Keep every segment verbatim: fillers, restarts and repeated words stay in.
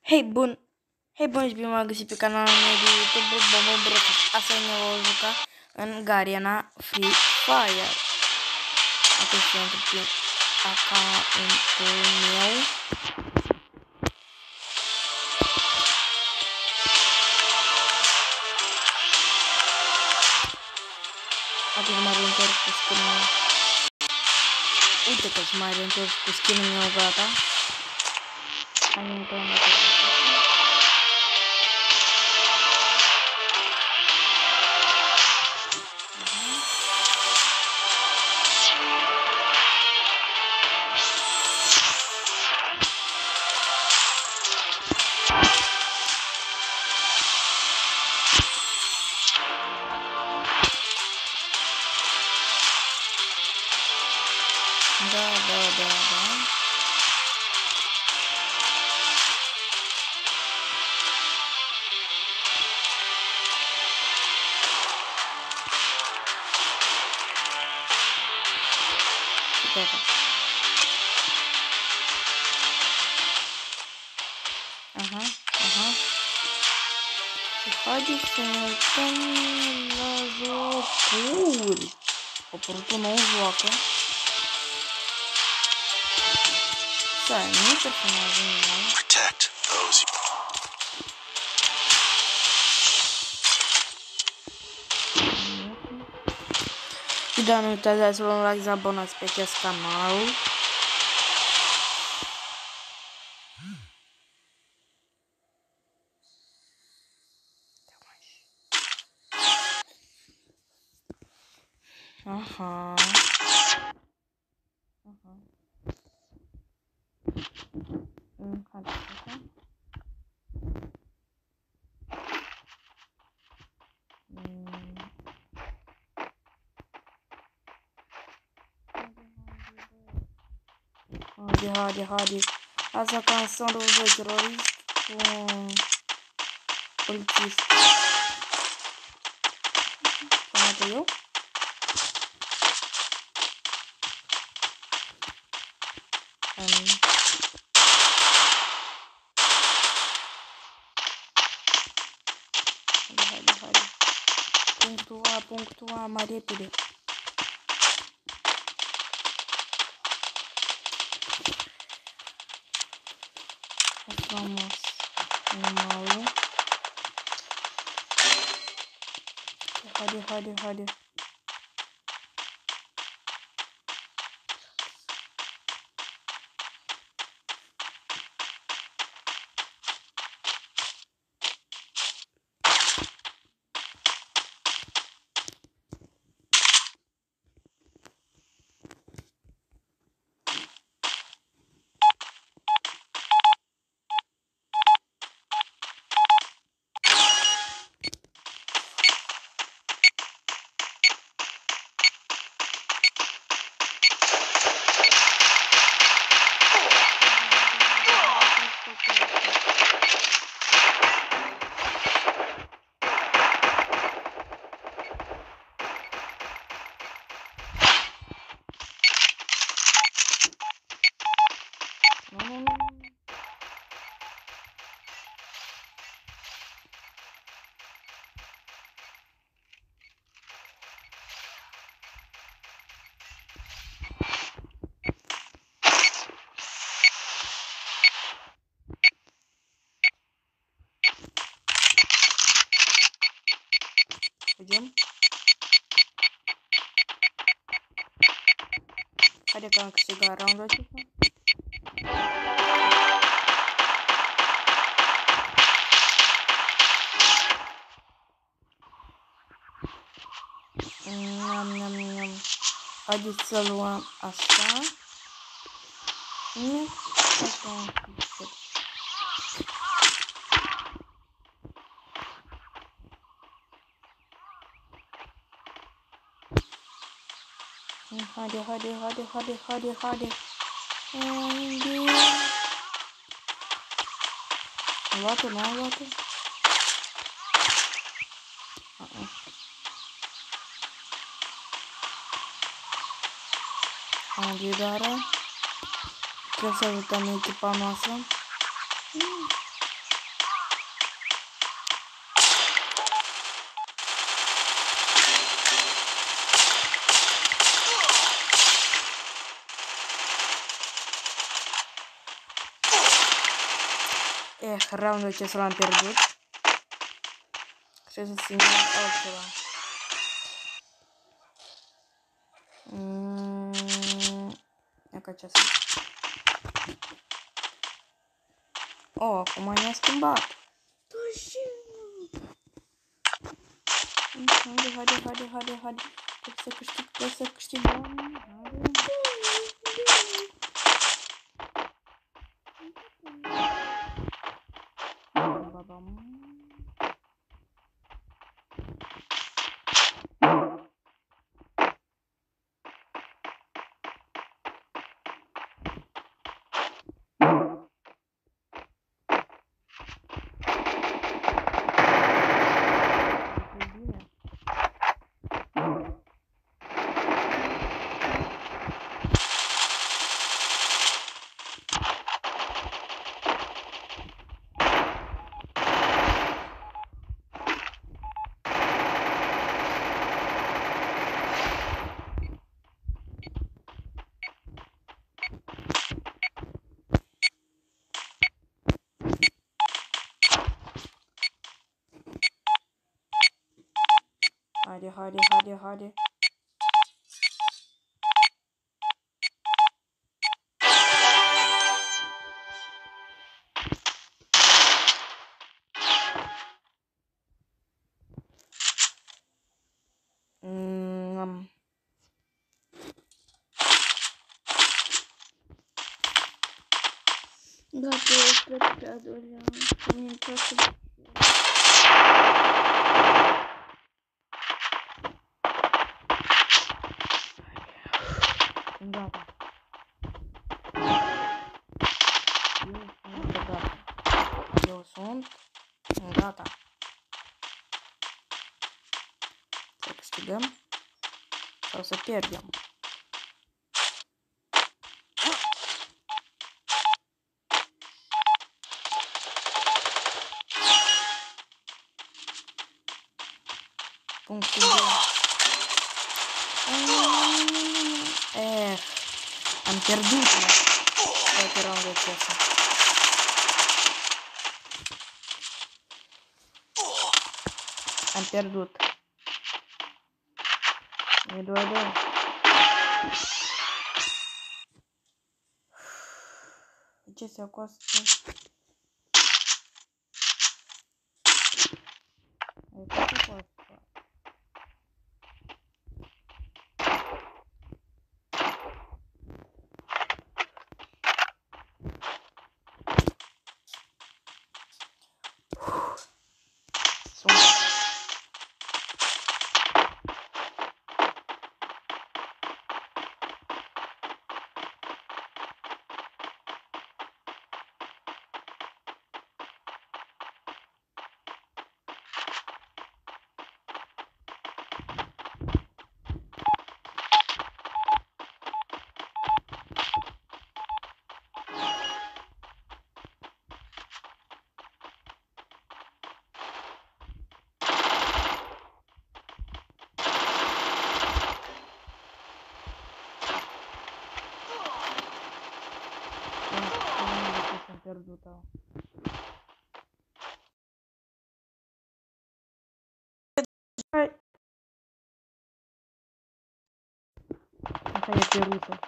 Hei bun! Hei bun și bine m-am găsit pe canalul meu de YouTube, Bobo. Astăzi ne vom juca în Garena Free Fire. Atunci să intru pe accountul meu. Atunci m-am reîntors cu skin-ul meu. Uite că m-am reîntors cu skin-ul meu, gata. Hai să intrăm la toate. Da, da, da, da. Gata. Aha, aha. Și haideți să ne uităm la jocuri. A apărut un nou joacă. Stai, nu e personajul meu. Protect those. Și da, nu uitați să vă like, să abonați pe acest canal. Aha. Aha. Mm, haideți așa. Mm. Haide, haide, haide. Asta canção do terrorista com polițist. Să mă eu? Um. Haide, haide, haide. Punctul A, punctul A, mai repede. Frumos. Normalul. Haide, haide, haide. Vedem? Haide că am câștigat round-ul acesta. Nam, nam, nam. Haideți să luăm așa. Nu? Așa. Haide, haide, haide, haide, haide, haide. Haide. Am luat-o, nu am luat-o? Uh-uh. Haide, dară. Trebuie să ajutăm echipa noastră. Eh, roundul acesta l-am pierdut. Trebuie să simt altceva. Mm, ia ca aceasta. Oh, acum ne-a schimbat. Haide, haide, haide, haide, haide. Trebuie să câștig, trebuie să câștigăm. Babam. Haide, haide, haide, haide. Mm. Da, pe prea doream. Mie îmi place. Gata. Eu sunt gata. Să câștigăm sau să pierdem. Punctul doi. Eh, am pierdut toate roundul acesta. Am pierdut. E doi doi. Ce se acostă? Ai tot acostă. Am pierdut-o. Asta e pierută.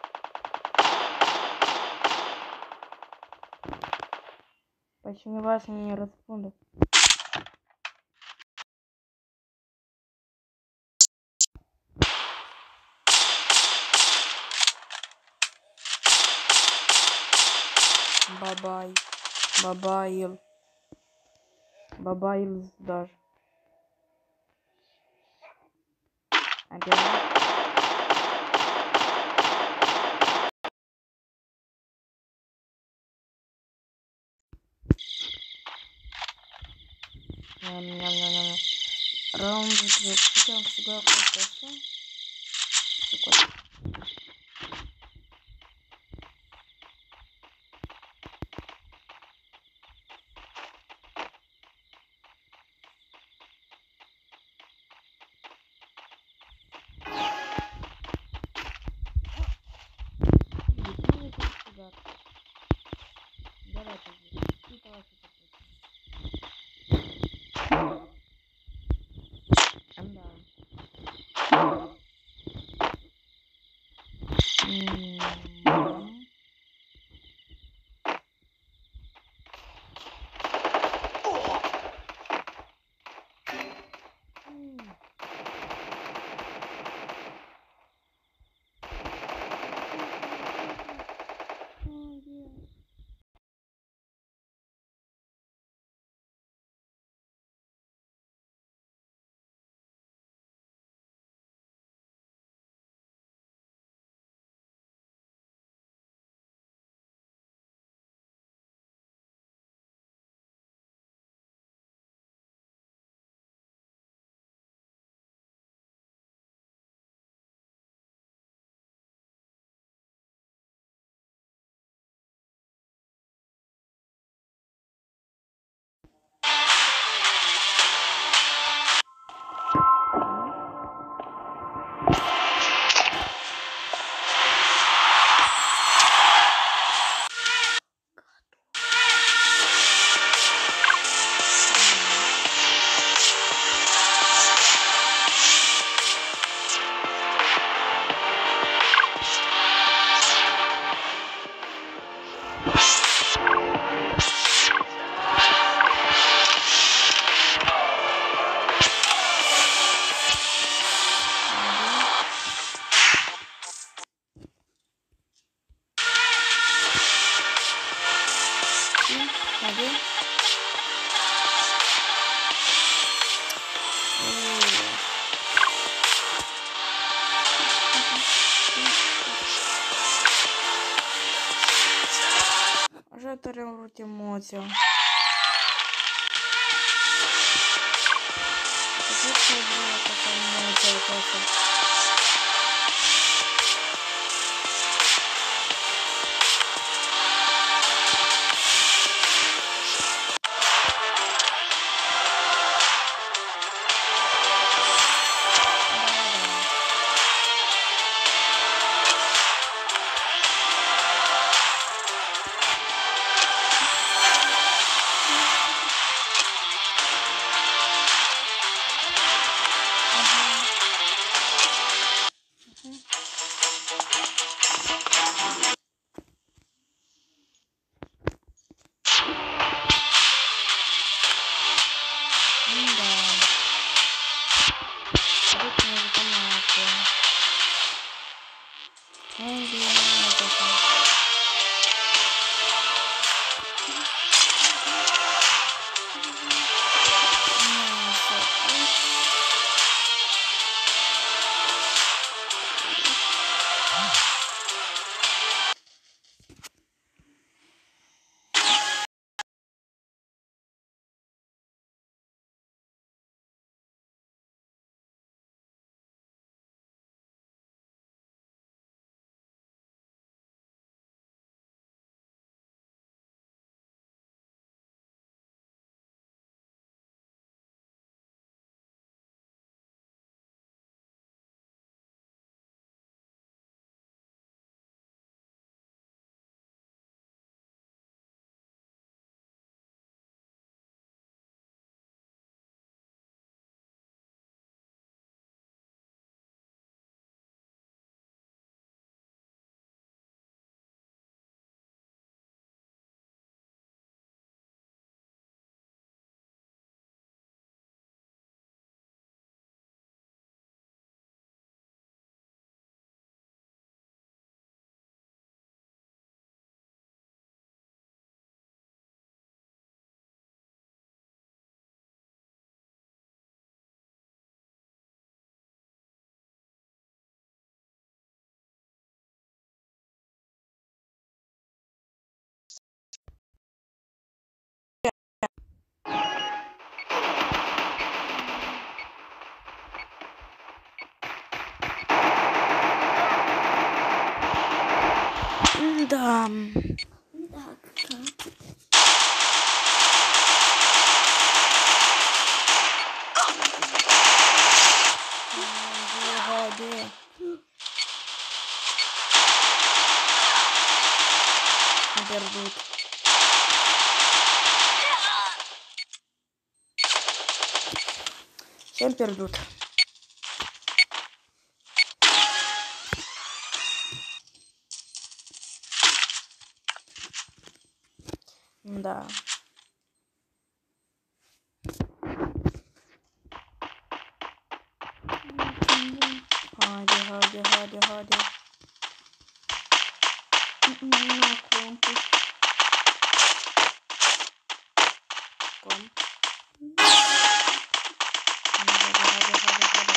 Păi cineva să ne răspundă. Bye-bye. Bye-bye. Bye-bye, dar. Adică. Nham, nham, nham, nham. Round trecut am câștigat cu asta. Și cu asta. Hadi. Așa tare am vrut emoția. Ce să vreau ca emoția aceasta. Da. Da. Haide. Am pierdut. Și am pierdut. Da. Haide, haide, haide, haide. Nu cum. Cum? Haide, haide, haide, haide.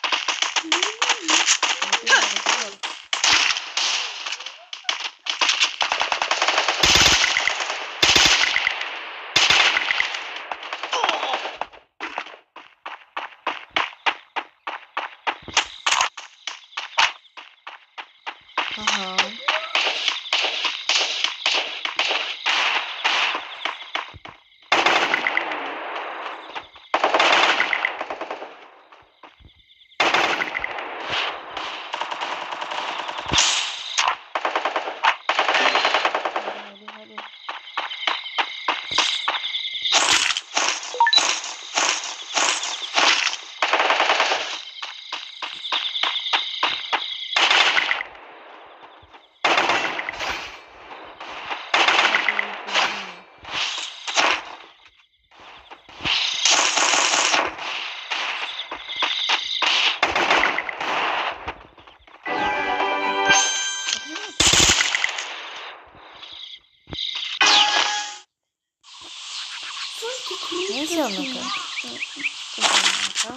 Aha. Ce înseamnă că? Ce înseamnă asta?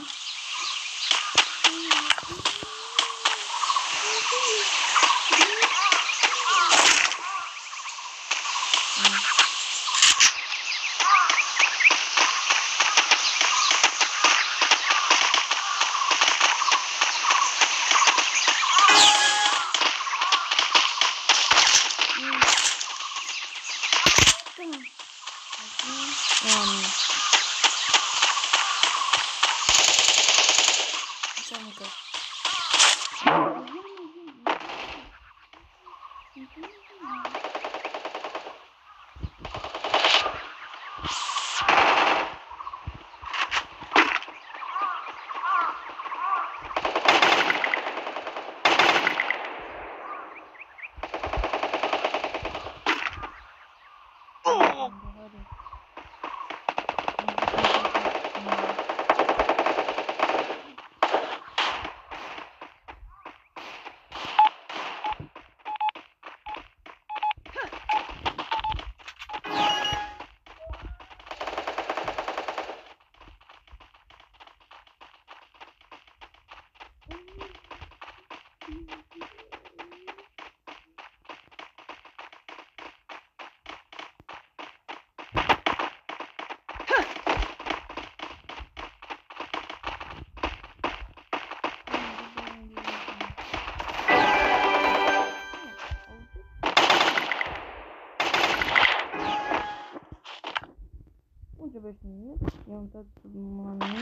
Trebuie să i-am uitat mami.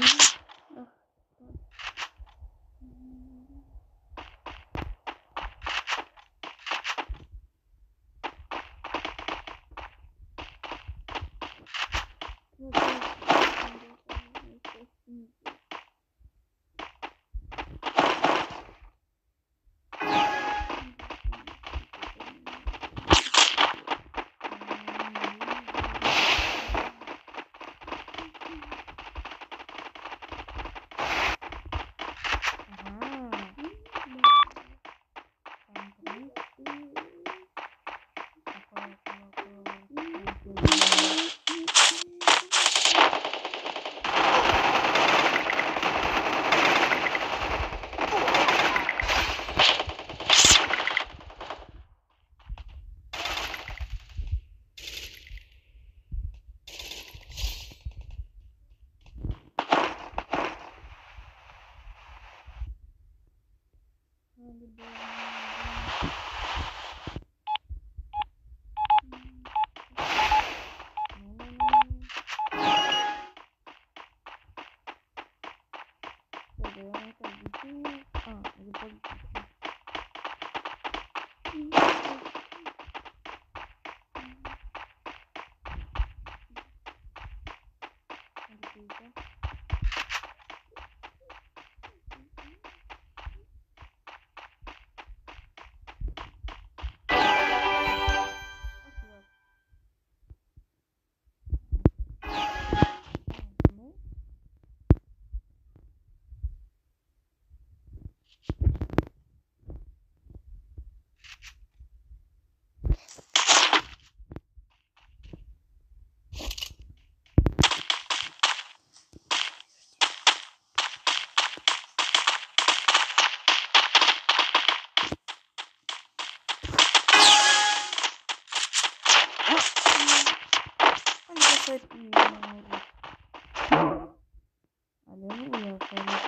Aleluia, cara.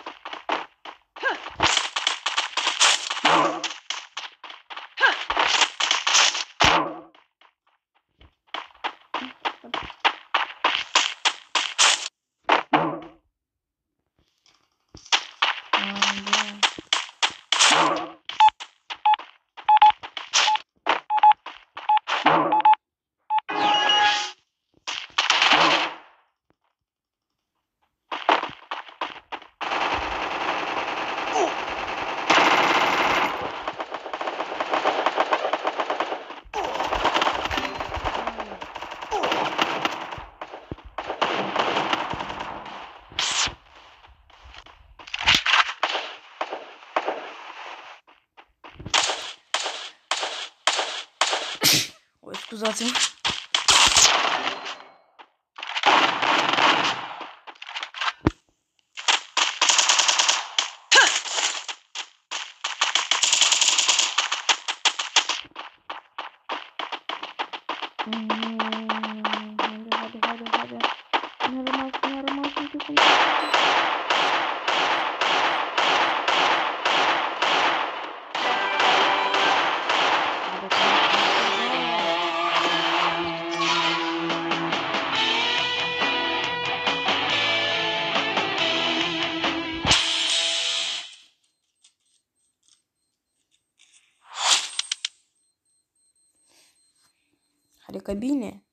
Oi, scuzați-mi. Hadi hadi hadi. Ne rămas, ne rămas un pic. Adică bine.